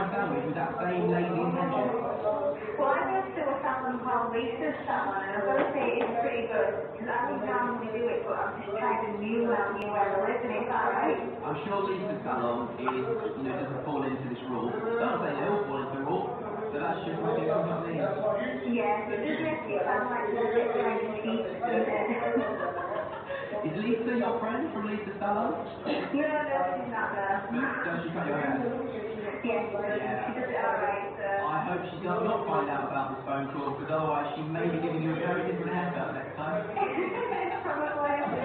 sandwich with that same lazy intention? Well, I go to a salon called Lisa's Salon, and I've got to say it's pretty good, because I don't normally do it, but I'm just trying to new out here where I live, and it's alright. I'm sure Lisa's salon is, doesn't fall into this rule. Don't say they all fall into the rule, but that's just what it means. Yeah, it does make it sound like it's a bit kind of cheap, doesn't it? Is Lisa your friend from Lisa's salon? No, she's not there. But does she cut your hair? Yes, she does it alright, so... I hope she does not find out about this phone call, because otherwise she may be giving you a very different haircut next time. Probably.